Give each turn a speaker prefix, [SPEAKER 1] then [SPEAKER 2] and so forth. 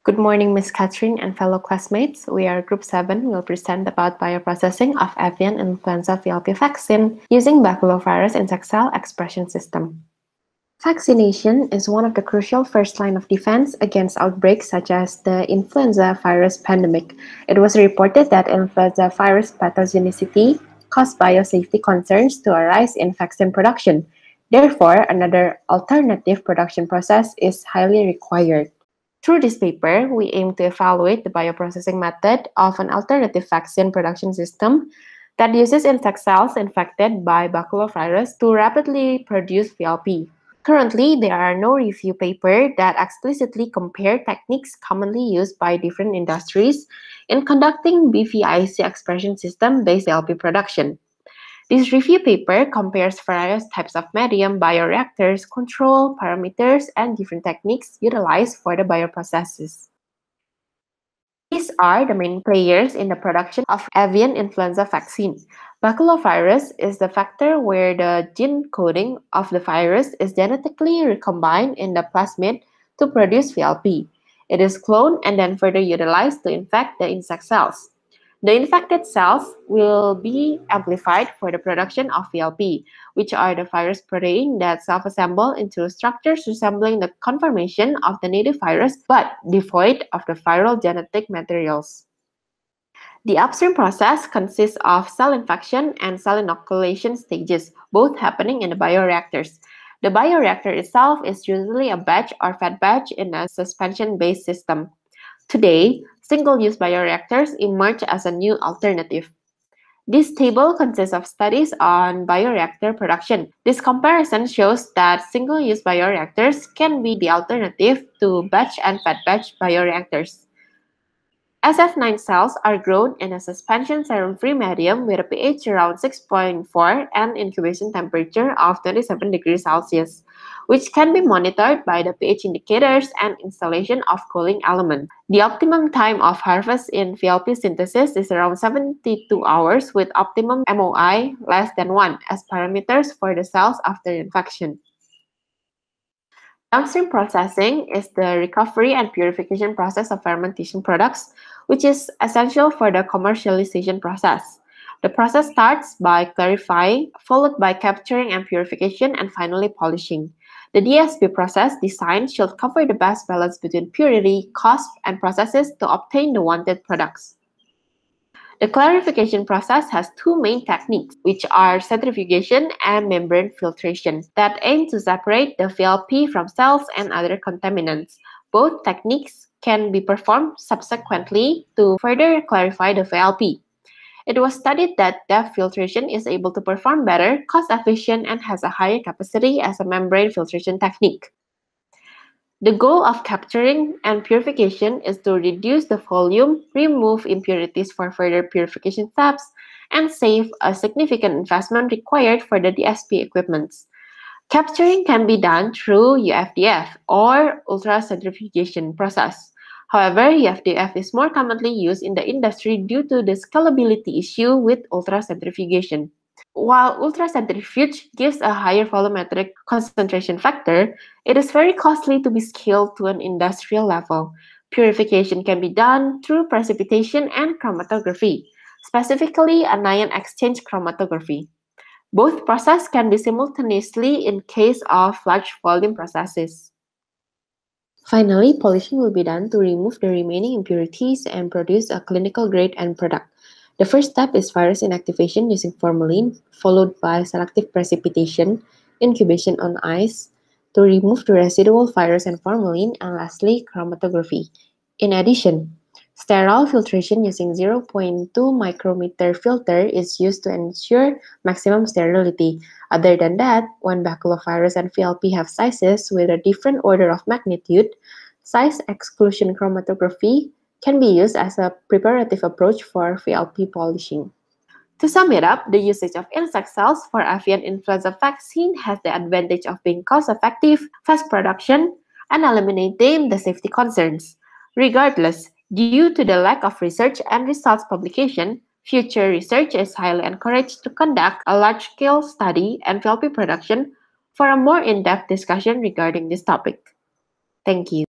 [SPEAKER 1] Good morning, Ms. Catherine and fellow classmates. We are Group 7. We'll present about bioprocessing of avian influenza VLP vaccine using baculovirus insect cell expression system. Vaccination is one of the crucial first line of defense against outbreaks such as the influenza virus pandemic. It was reported that influenza virus pathogenicity caused biosafety concerns to arise in vaccine production. Therefore, another alternative production process is highly required. Through this paper, we aim to evaluate the bioprocessing method of an alternative vaccine production system that uses insect cells infected by baculovirus to rapidly produce VLP. Currently, there are no review papers that explicitly compare techniques commonly used by different industries in conducting BVIC expression system-based VLP production. This review paper compares various types of medium bioreactors, control parameters, and different techniques utilized for the bioprocesses. These are the main players in the production of avian influenza vaccine. Baculovirus is the vector where the gene coding of the virus is genetically recombined in the plasmid to produce VLP. It is cloned and then further utilized to infect the insect cells. The infected cells will be amplified for the production of VLP, which are the virus protein that self-assemble into structures resembling the conformation of the native virus but devoid of the viral genetic materials. The upstream process consists of cell infection and cell inoculation stages, both happening in the bioreactors. The bioreactor itself is usually a batch or fed batch in a suspension-based system. Today, single-use bioreactors emerge as a new alternative. This table consists of studies on bioreactor production. This comparison shows that single-use bioreactors can be the alternative to batch and fed batch bioreactors. SF9 cells are grown in a suspension serum-free medium with a pH around 6.4 and incubation temperature of 27 degrees Celsius, which can be monitored by the pH indicators and installation of cooling element. The optimum time of harvest in VLP synthesis is around 72 hours with optimum MOI less than 1 as parameters for the cells after infection. Downstream processing is the recovery and purification process of fermentation products, which is essential for the commercialization process. The process starts by clarifying, followed by capturing and purification, and finally polishing. The DSP process design should cover the best balance between purity, cost, and processes to obtain the wanted products. The clarification process has two main techniques, which are centrifugation and membrane filtration, that aim to separate the VLP from cells and other contaminants. Both techniques can be performed subsequently to further clarify the VLP. It was studied that depth filtration is able to perform better, cost-efficient, and has a higher capacity as a membrane filtration technique. The goal of capturing and purification is to reduce the volume, remove impurities for further purification steps, and save a significant investment required for the DSP equipments. Capturing can be done through UFDF or ultracentrifugation process. However, UFDF is more commonly used in the industry due to the scalability issue with ultracentrifugation. While ultracentrifuge gives a higher volumetric concentration factor, it is very costly to be scaled to an industrial level. Purification can be done through precipitation and chromatography, specifically anion exchange chromatography. Both processes can be simultaneously in case of large volume processes. Finally, polishing will be done to remove the remaining impurities and produce a clinical grade end product. The first step is virus inactivation using formalin, followed by selective precipitation, incubation on ice to remove the residual virus and formalin, and lastly, chromatography. In addition, sterile filtration using 0.2 micrometer filter is used to ensure maximum sterility. Other than that, when baculovirus and VLP have sizes with a different order of magnitude, size exclusion chromatography can be used as a preparative approach for VLP polishing. To sum it up, the usage of insect cells for avian influenza vaccine has the advantage of being cost-effective, fast production, and eliminating the safety concerns. Regardless, due to the lack of research and results publication, future research is highly encouraged to conduct a large-scale study and VLP production for a more in-depth discussion regarding this topic. Thank you.